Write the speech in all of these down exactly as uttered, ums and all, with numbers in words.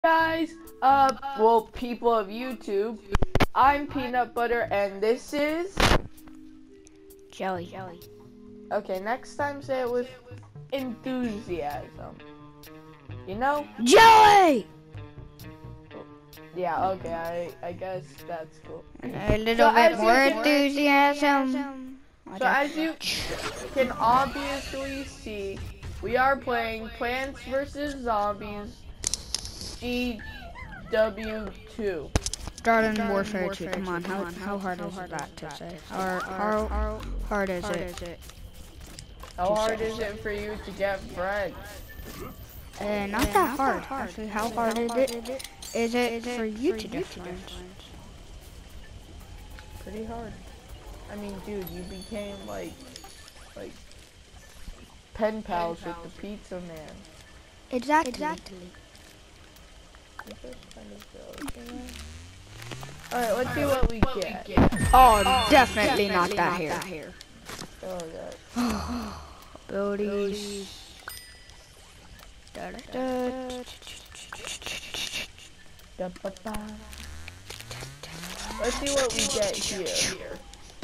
Guys, uh, well, people of YouTube, I'm Peanut Butter, and this is Jelly. Jelly. okay. Next time, say it with enthusiasm. You know? Jelly. Yeah. Okay. I I guess that's cool. A little So bit as more you- enthusiasm. So as you can obviously see, we are playing Plants versus. Zombies G W two. Garden Warfare two. Come on, how how hard is that to say? Or how hard is it? How hard is it for you to get friends? Uh, not that hard. Actually, how hard is it? Is it for you to get friends? Pretty hard. I mean, dude, you became like, like, pen pals with the pizza man. Exactly. Alright, let's see what we get. Oh, definitely not that here. Oh god. Abilities. Da-ba-ba. Let's see what we get here.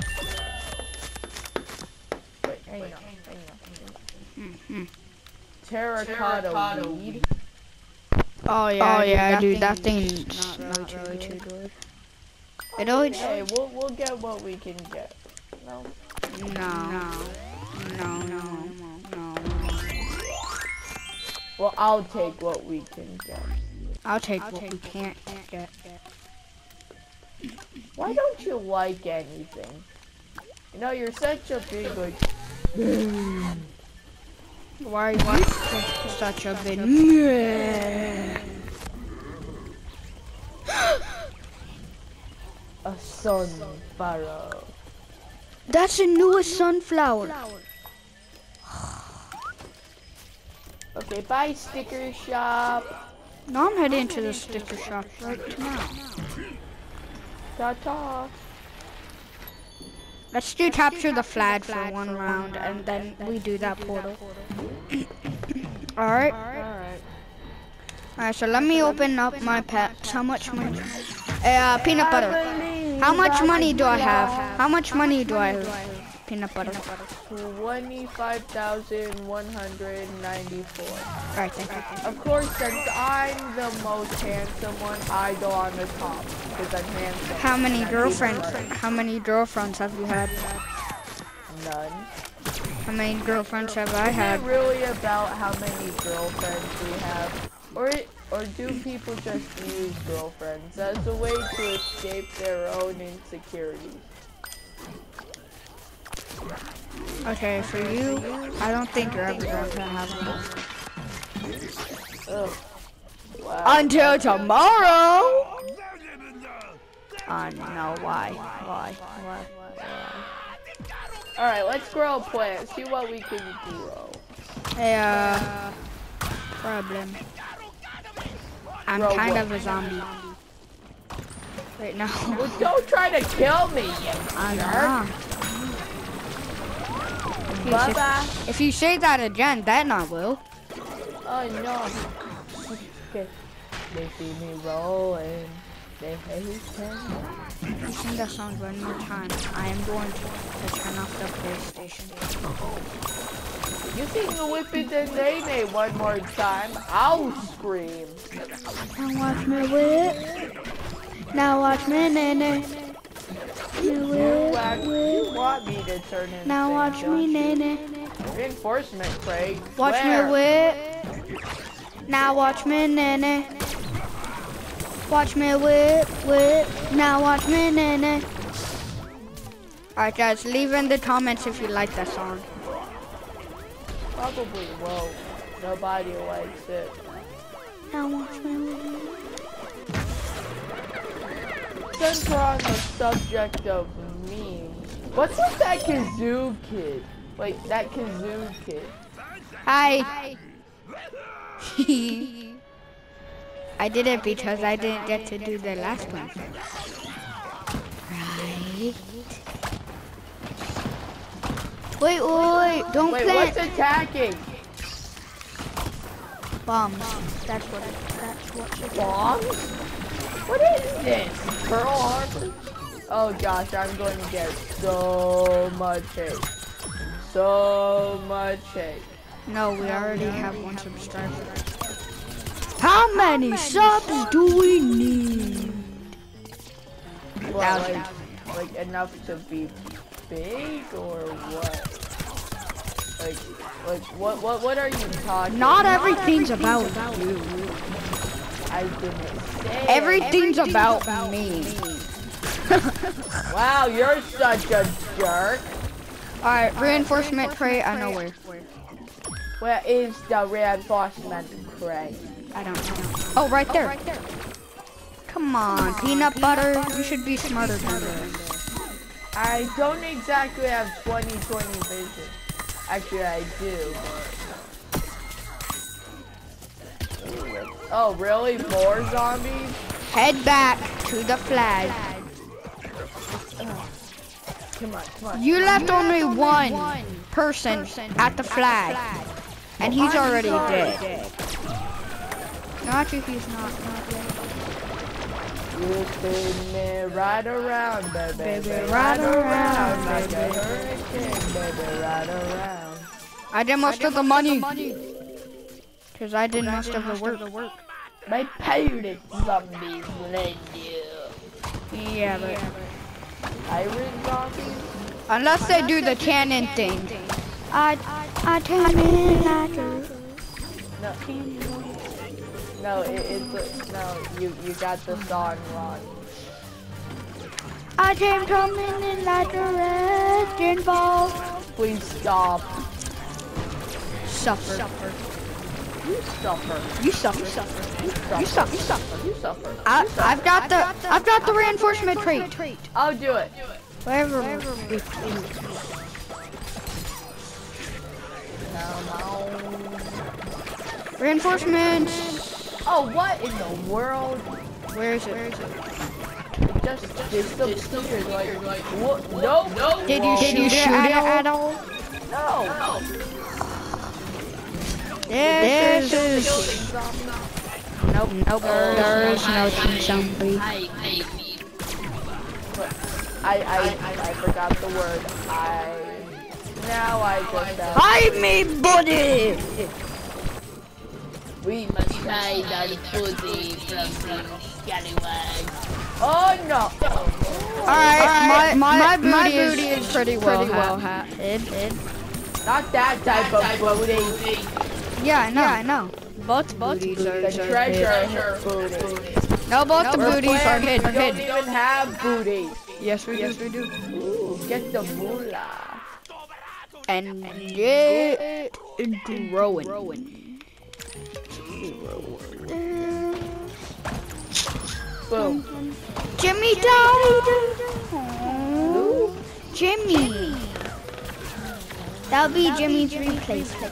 Wait, hang on, hang on. Mm-hmm. Terracotta weed. Oh yeah, oh yeah, dude, that thing's not really too good. It always. Hey, we'll we'll get what we can get. No. No. No. No. No. Well, I'll take what we can get. I'll take what we can't get. Why don't you like anything? You know, you're such a big like. Why are you such a big? Meh? A sunflower. That's the newest sunflower. Okay, bye sticker shop. Now I'm heading to the sticker shop right now. Ta-ta. Let's do capture the flag for one round, and then we do that portal. Alright. Alright. Alright, so let me open up my pets. How much money? Uh, peanut butter. How much money do I have? How much money do I have? Peanut butter. twenty-five thousand one hundred ninety-four. Alright, thank you. Of course, since I'm the most handsome one, I go on the top because I'm handsome. How many girlfriends? How many girlfriends have you had? None. How many girlfriends have I had? Is it really about how many girlfriends we have, or it, or do people just use girlfriends as a way to escape their own insecurities? Okay, for you, I don't think you're ever going to have one. Ugh. Wow. Until tomorrow! Uh, no, why? Why? Why? Alright, let's grow a plant. See what we can grow. Hey, uh, problem. I'm Grow kind what? of a zombie. Right now. Well, don't try to kill me, you I'm jerk. not. Bye-bye. If you say that again, then I will. Oh, no. Okay. They see me rolling. They hate me. If you sing that song one more time, I am going to, to turn off the PlayStation. You sing the whip it and nay nay one more time, I'll scream. Now watch me whip. Now watch me nay nay. You You, whip, act, you whip. want me to turn in. Now watch me nay nay. Reinforcement crate. Watch Where? me whip. Now watch me nay nay. Watch me whip, whip. Now watch me nay nay. Alright guys, leave in the comments if you like that song. Probably won't. Nobody likes it. Now watch me whip. Since we're on the subject of memes, what's with that kazoo kid? Like, that kazoo kid. Hi. I did it because I didn't get to do the last one. Right. Wait, wait, wait. Don't Wait, plant. what's attacking? Bombs. That's what. It, that's what. It Bombs? What is this? Pearl Harbor? Oh gosh, I'm going to get so much hate. So much hate. No, we already have one subscriber. How many subs do we need? Well, like, like enough to be big or what? Like, like what, what, what are you talking? Not everything's about you. I didn't say. Everything's about me. Wow, you're such a jerk. All right, reinforcement crate. I know where. Where is the reinforcement crate? I don't know. Oh, right there. Come on, peanut butter. You should be smarter than this. I don't exactly have twenty twenty vision. Actually, I do. But... Oh, really? More zombies? Head back to the flag. Come on, come on. You left only one person at the flag, and he's already dead. No, actually, he's not. not dead. You spin me right around, baby. Baby, right, right around, around, like a baby. hurricane, baby, right around. I did most of the money, cause I did most of the work. My pirate zombies lend you. Yeah, but Pirate zombies? unless they do the cannon thing. I, I cannon ladder. No, no, it, it's a, no. You, you got the song wrong. I came coming in like a wrecking ball. Please stop. Suffer. You suffer. You suffer. You suffer. You suffer. You suffer. You suffer. I, I've got the, I've got the reinforcement trait. I'll do it. Wherever. Reinforcements. Oh, what in the world? Where is it? Where is it? It just disappeared. Like, what? No, no. Did you shoot, it at all? No. This, this is. Nope, nope. There's no team zombie. I, I, I forgot the word. I. Now I just have. Hide me, buddy. We must hide our pussy from the scallywags. Oh no! Alright, my, my, my, booty, my is booty is pretty well, pretty well hatted. Not that type of booty. Yeah, I know. Yeah, I know. Both booties are The treasure booty. No, both No, the we're booties are playing, hidden. We don't even have booties. Yes, we Yes, do. we do. Ooh, get the moolah. And get growing. Boom. Jimmy died. Oh, Jimmy. That'll be Jimmy's replacement.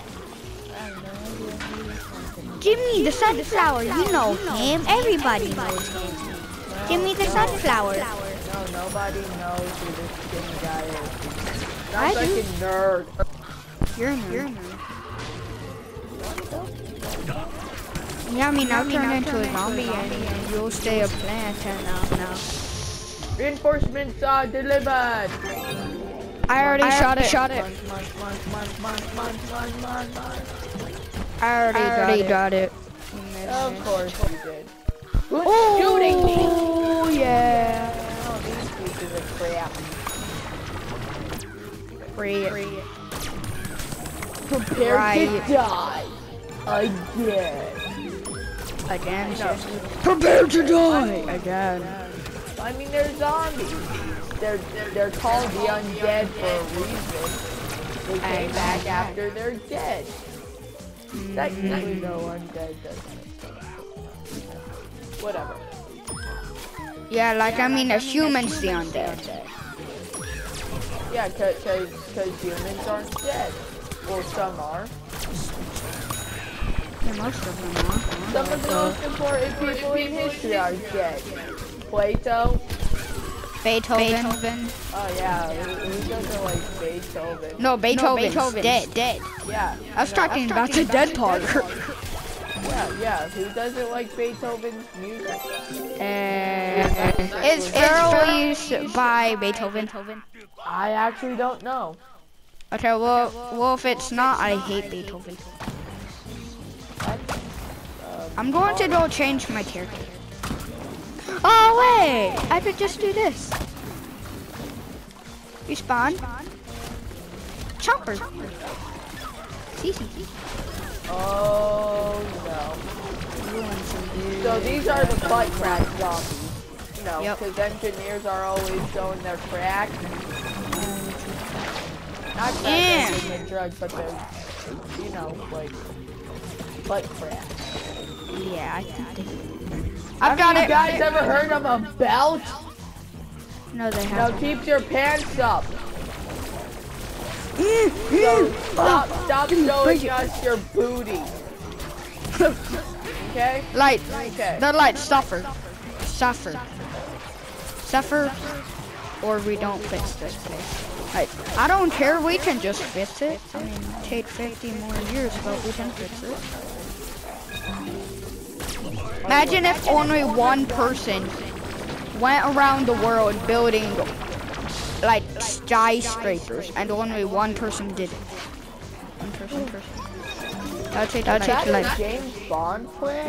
Jimmy the sunflower, you know him. Everybody knows him. Jimmy the sunflower. No, nobody knows who this skinny guy is. I Sounds like do. a nerd. You're a nerd. Yeah, I mean, I'll turn into a zombie and you'll stay a plant and now, now. Reinforcements are delivered. I already I shot it. shot it. I already, I already got it. Of course you did. Who's Oh, shooting me? Oh, yeah. Oh, these pieces of crap. Free it. Prepare Right. to die. Again. Again? No. Prepare to die! Again. I mean, they're zombies. They're, they're, they're called the undead for a reason. They came back after they're dead. Technically, no undead doesn't. Whatever. Yeah, like, I mean, a human's the undead. Yeah, cause, cause, cause humans aren't dead. Well, some are. Yeah, most of them are. Some of the most important people in history are dead. Plato. Beethoven. Oh yeah, who, who doesn't like Beethoven? No, Beethoven's, No, Beethoven's dead. dead. Yeah. I was no, talking about the dead part. Yeah, yeah. Who doesn't like Beethoven's music? And it's released by Beethoven. I actually don't know. Okay, well, well, if it's not, I hate Beethoven. That's, um, I'm going to go change my character. Oh wait, I could just do this. Respawn. Chomper. Easy. Oh no. So these are the butt crack zombies. You know, Yep. because engineers are always showing their crack. Not crack Yeah. as in the drug, but they're, you know, like, butt crack. Yeah, I think they. I've I've got you it. guys ever heard of a belt? No, they Now haven't. keep your pants up. So stop, stop showing us your booty. Okay? Light. Okay. The light. Suffer. Suffer. Suffer. Or we don't fix this place. Right. I don't care. We can just fix it. I mean, take fifty more years, but we can fix it. Imagine if only one person went around the world building like skyscrapers and only one person did it. One person, person. That'll take, that'll take Is that like a James Bond play?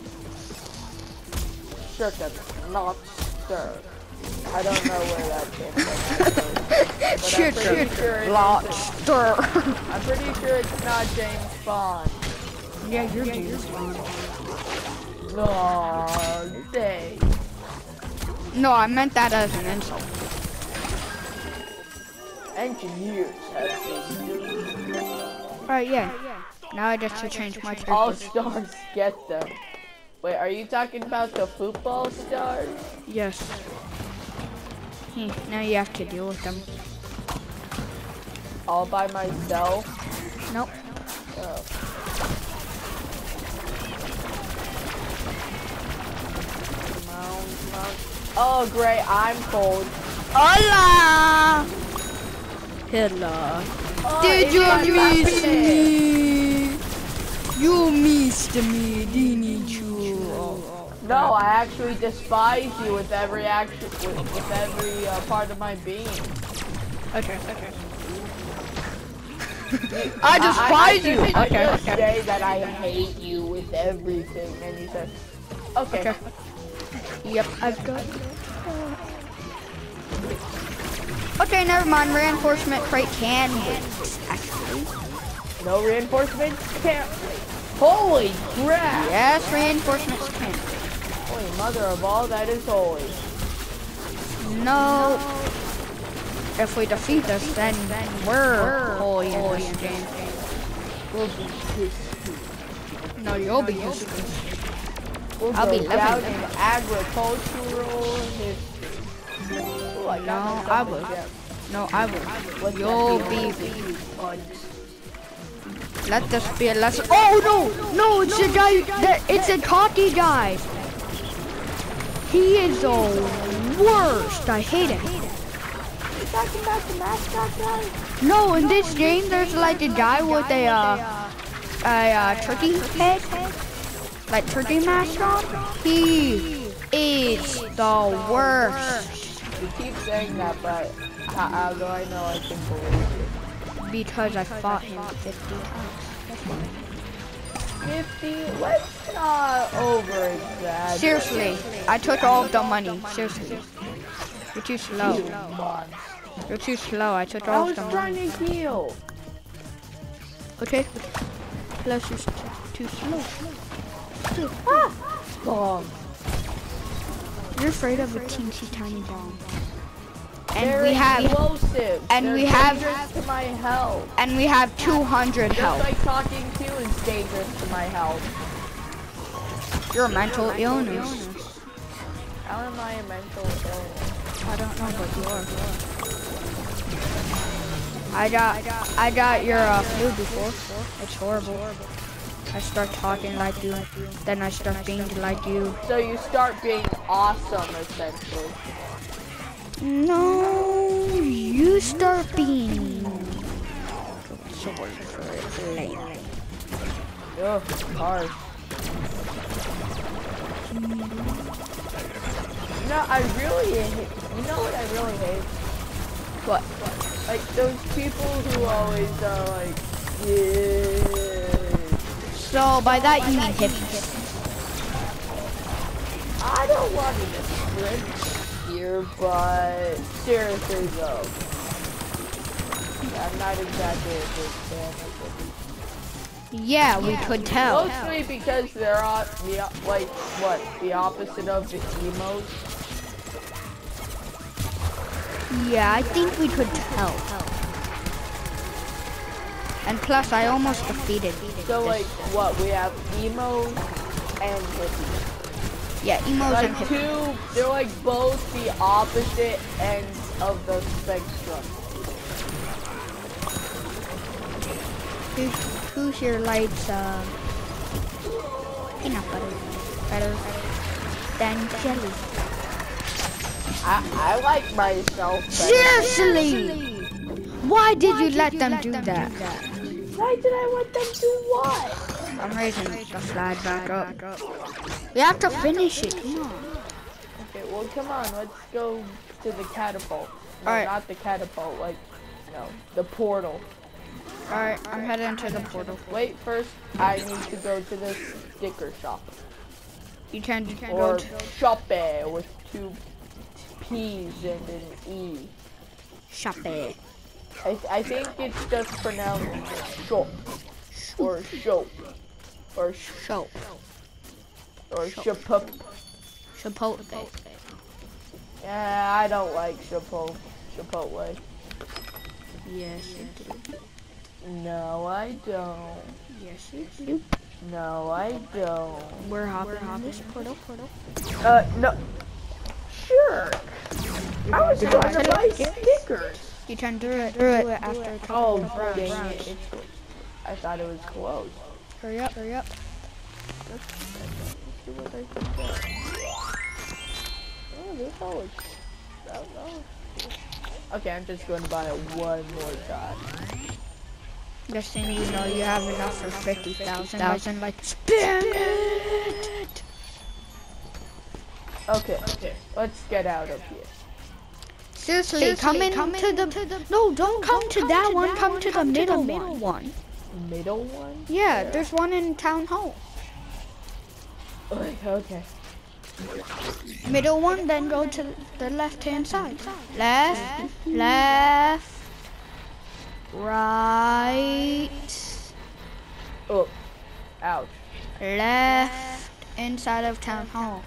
Circa, not stir. I don't know where that came from. But I'm shit, pretty shit, sure it lobster. isn't. I'm pretty sure it's not James Bond. Yeah, you're James Bond. No, they. No, I meant that as an insult. Engineers have been. Alright, yeah. Now I just to change my All character. stars get them. Wait, are you talking about the football stars? Yes. Hmm, now you have to deal with them. All by myself? Nope. Oh. Mount, mount. Oh, great, I'm cold. Hola! Hello. Oh, Did it's you my miss happiness. me? You missed me, didn't you? No, I actually despise you with every action, with, with every uh, part of my being. Okay, okay. I despise I, I, you! I Okay, just okay. say that I hate you with everything, and you said, okay. Okay. Yep, I've got Okay, never mind. Reinforcement crate can wait, actually. No reinforcements? Can't. Holy crap! Yes, reinforcements can. Holy mother of all that is holy. No. If we defeat this, then, then we're holy in this game. We'll be pissed. No, you'll be useless. We'll I'll go be down living in agricultural history. Ooh, I got No, myself I a will. gem. No, I will. What's You'll that be. fun? Let this be a lesson. Oh no! No, it's a guy. That, it's a cocky guy. He is the worst. I hate him. You talking about the mascot guy? No, in this game, there's like a guy with a uh, a uh, turkey head, like turkey mask on. He is the worst. You keep saying that, but how, how do I know I can believe it? Because I fought him fifty times. That's why. fifty? Let's not over exaggerate. Seriously, I took all of the money. Seriously. You're too slow. Months. You're too slow. I took I all was of the trying money. to heal. Okay. Plus you're too slow. Ah! Bomb. You're afraid of a teensy tiny bomb. And They're we have explosive. and They're we have- dangerous to my health. and we have two hundred Just health. like talking to you is dangerous to my health. You're a mental illness. How am I a mental illness? I don't know, but you are. I got I got your uh, flu before. It's horrible. I start talking like you, then I start being like you. So you start being awesome, essentially. No, you start being. What's the word for it? Lame. Ugh, harsh. No, I really hate. You know what I really hate? What? Like those people who always are like, yeah. So by that you mean hippies. I don't want to sprint here, but seriously though, I'm not exactly a big fan of hippies. Yeah, we could tell. Mostly because they're on the like what the opposite of the emos. Yeah, I think we could tell. And plus, I almost defeated. So like what we have emos and hippies. Yeah, emos Like and hippies. two, they're like both the opposite ends of the spectrum. Who, who here likes uh, peanut butter better than jelly? I I like myself better. Seriously! Why did you let them do that? Why did I want them to what? For some reason, the slide back up. We have to finish it. Come on. Okay, well come on, let's go to the catapult. No, Alright. not the catapult, like no, the portal. Alright, I'm heading to the portal. Wait, first I need to go to the sticker shop. You can, you can Or go to shoppe with two P's and an E. shoppe. I, I think it's just pronounced shop. Or shop. Or sh Show. or shapup. Chipotle. Yeah, I don't like Chipotle. Chipotle. Yes, you do. No, I don't. Yes, you do. No, I don't. We're hopping on this portal. portal. Uh, no. Sure. I was You're trying going to to buy get- stickers. You can do it. Do it after. Oh, dang it. It's, I thought it was closed. Hurry up! Hurry up! Let's see what I can get. Oh, this all looks... Oh, no. Okay, I'm just going to buy it one more time. Just thing you know, you have enough for fifty thousand. Thousand, like spam it. Okay, okay. Let's get out of here. Seriously, Seriously, come in come to, in the, to the- No, don't come don't to come that to one. that Come one, to the come to the middle middle one. Middle one? Yeah, Where? there's one in town hall. Okay, okay. Middle one, then go to the left hand side. Left, left, right, Oh, ouch. left, inside of town hall.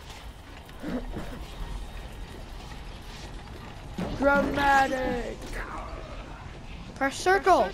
Dramatic. Press circle.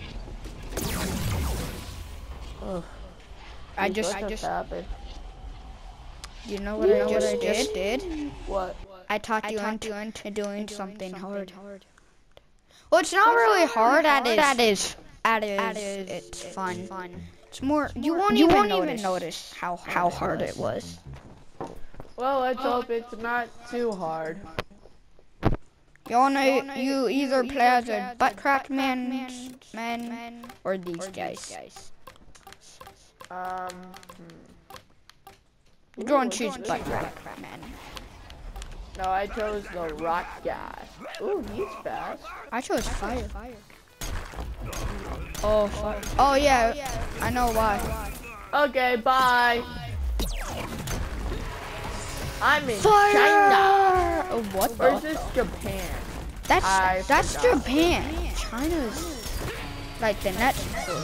Ugh, I just, what I just, happened? you know what I just, just did? What? I talked you into, into doing something hard. Well, it's not really hard. That is, that is, that is, it's fun. It's more. You won't you even won't notice, even notice how how hard it was. Well, let's hope it's not too hard. You wanna, you either play as a butt crack man, man, or these guys. Um, You're going to Ooh, choose what's butt this crack man. no, I chose the rock guy. Ooh, he's fast. I chose fire. Oh, fire. Oh yeah, I know why. Okay, bye. I'm in Fire! China. Oh, what Or is the? this Japan? That's I that's forgot. Japan. China's like the next.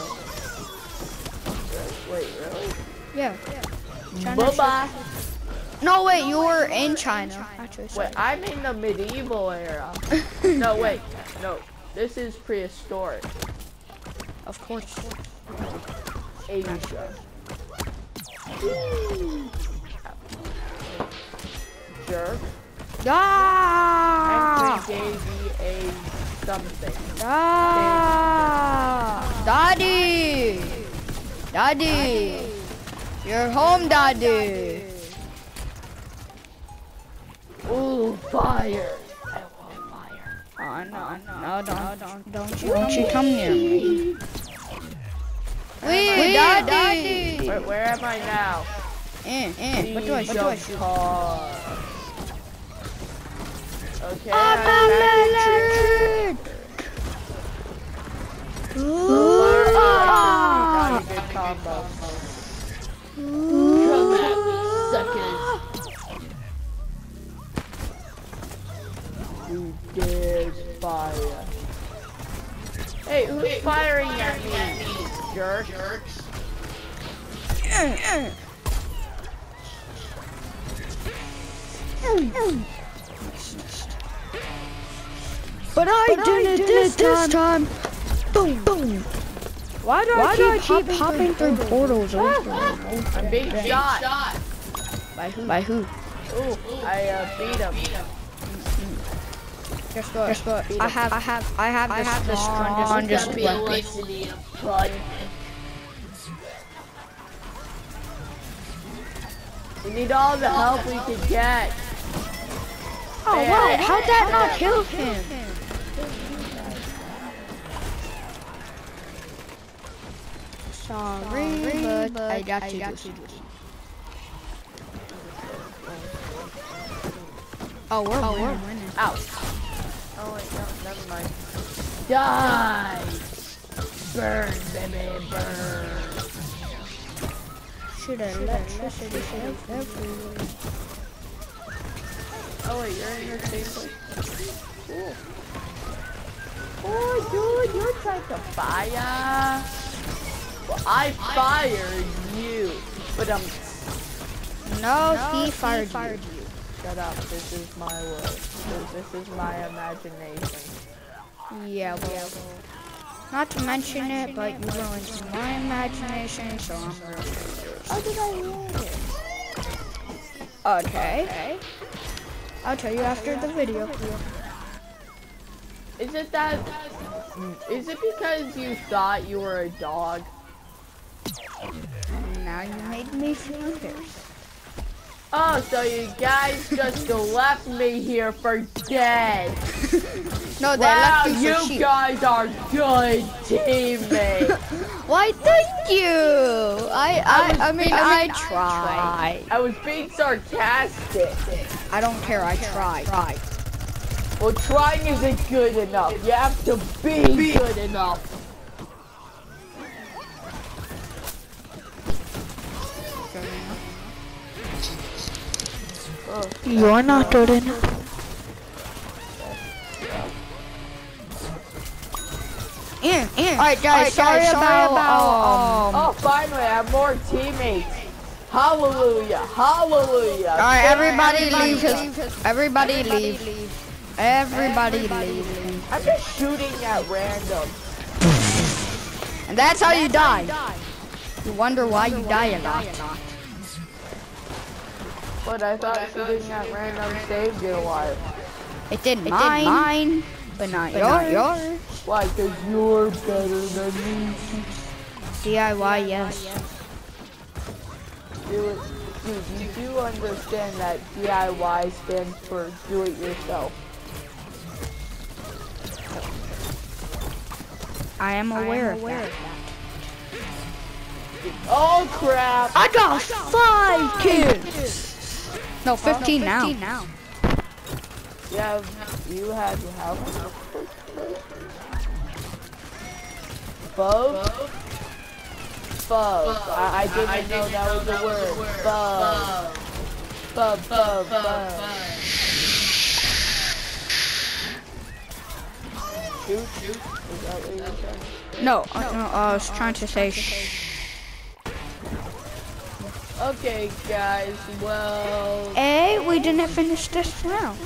Wait, really? Yeah. Bye bye. No, wait, you were in China. Actually, Wait, I'm in the medieval era. No, wait, no. This is prehistoric. of course. Asia. Jerk. Ah! Actually gave me a something. Ah! Daddy! Daddy! You're home, Daddy! Ooh, fire. I want fire. Oh, no, no, don't, don't, don't you, don't you come near me. Wait, Daddy! Where, where am I now? Eh, eh. What do I, what do I shoot? Okay, I'm I'm back in alert! Ooh, not a good combo. Come at me, suckers. Who dares fire? Hey, who's firing at me, jerk? But I But did I it did this, it this time. Boom, boom. Why do Why I do I keep, keep hopping through portals over and over? I'm being again? shot. By who? By who? Ooh, I uh, beat him. Guess what? Guess what? I have, I have, I have, I have the strongest weapon. We need all the help we can get. Oh, Hey, wow, hey, how'd hey, that hey, not hey. kill him? Sorry, but I got to do this. Oh, we're Oh, winning. we're winning. Ouch. Oh wait, no, never mind. Die! Burn, baby, burn. Should electricity everywhere. Oh wait, you're in your same place. Cool. Oh dude, you're trying to fire. Well, I fired you, but I'm. No, No, he he fired, fired you. Shut up. This is my world. This, this is my imagination. Yeah, well, not to mention it, but you ruined my imagination, so I'm ruining yours. How did I ruin it? Okay. I'll tell you after the video. Is it that? Is it because you thought you were a dog? Now you made me feel embarrassed. Oh, so you guys just left me here for dead. No, they Wow, left you for you sheep. guys are good teammates. Why, thank you. I, I, I mean, I, tried. I was being sarcastic. I don't care. I tried. Tried. Well, trying isn't good enough. You have to be good enough. Oh, You're not good enough. Yeah, yeah. All right, guys. Sorry, guys, about, about, um. Oh, finally, I have more teammates. Hallelujah, hallelujah. All right, everybody, Everybody leave. leave. His, everybody, leave. Everybody, leave. I'm just shooting at random. And that's how you die. You wonder why you die a lot. But I thought shooting at random saved your life. It did mine, mine but not But yours. not yours. Why? Because you're better than me. D I Y, yes. Do it. Dude, you do understand that D I Y stands for do it yourself. I am aware, I am aware of of that. Oh crap! I got five kills. No, fifteen Huh? now. fifteen now. You have, you had how many? Both? Bub. I, I didn't I know that was a word. Bub. Bub, bub, bub. Shoot, shoot. Is that what you were saying? No, uh, no, I was trying to say shh. Okay, guys, well... Hey, we didn't finish this round.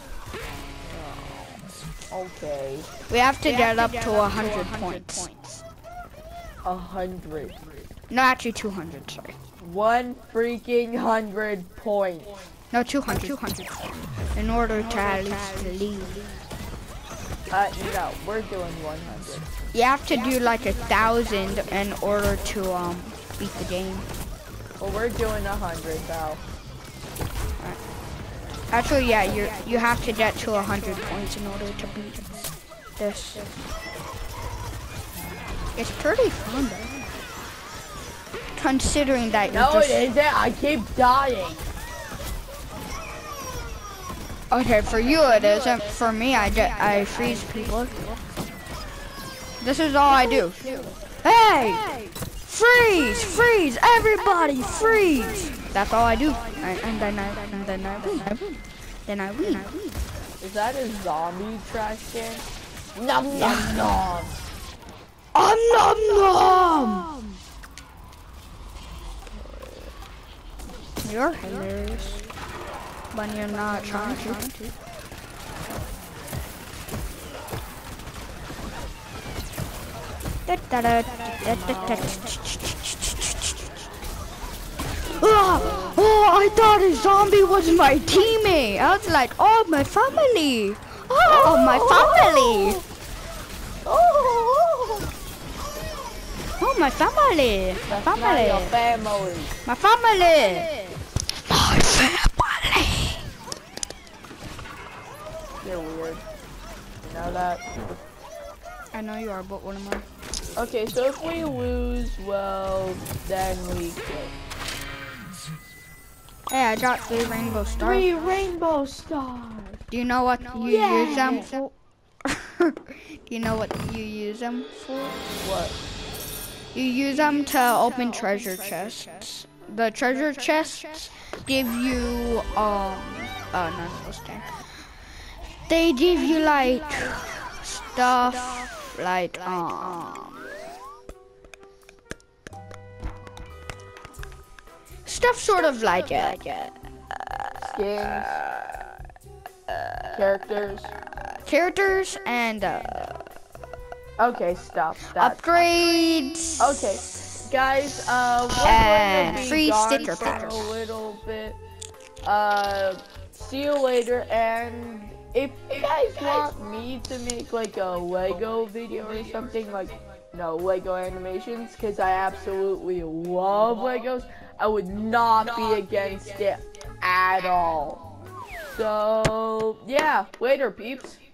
Okay. We have to get up to one hundred points. A hundred. No, actually two hundred, sorry. One freaking hundred points. No, two hundred. two hundred. In order to at least lead. Uh, no, we're doing one hundred. You have to do like a thousand in order to um beat the game. Well, we're doing a hundred now. Actually, yeah, you you have to get to one hundred points in order to beat this. It's pretty fun, though. considering that you No, just... it isn't. I keep dying. Okay, for you it isn't. For me, I, ju I freeze people. This is all I do. Hey! Freeze! Freeze! Everybody freeze! That's all I do. And, and then I and then I win. Then I win. Is that a zombie trash can? Nom nom nom! Om nom nom! You're hilarious. When you're not trying to. Oh, oh, I thought a zombie was my teammate. I was like, oh, my family. Oh, my family. Oh, Oh, my family. My that's not family. your family. My family. My family. You're weird. You know that? I know you are, but what am I? Okay, so if we lose, well, then we quit. Hey, I got three rainbow stars. Three rainbow stars. Do you know what you Yeah. use them for? Do you know what you use them for? What? You use them to open treasure chests. The treasure chests give you, um, oh, not supposed to. They give you, like, stuff, like, um, stuff sort of like it. Skins? Characters? Characters and, uh, Okay, stop that. upgrades. Okay, guys, uh, we're And going to be free gone sticker for packs. a little bit. Uh, see you later, and if you guys want me to make like a Lego video or something, like, no, Lego animations, because I absolutely love Legos, I would not be against it at all. So, yeah, later, peeps.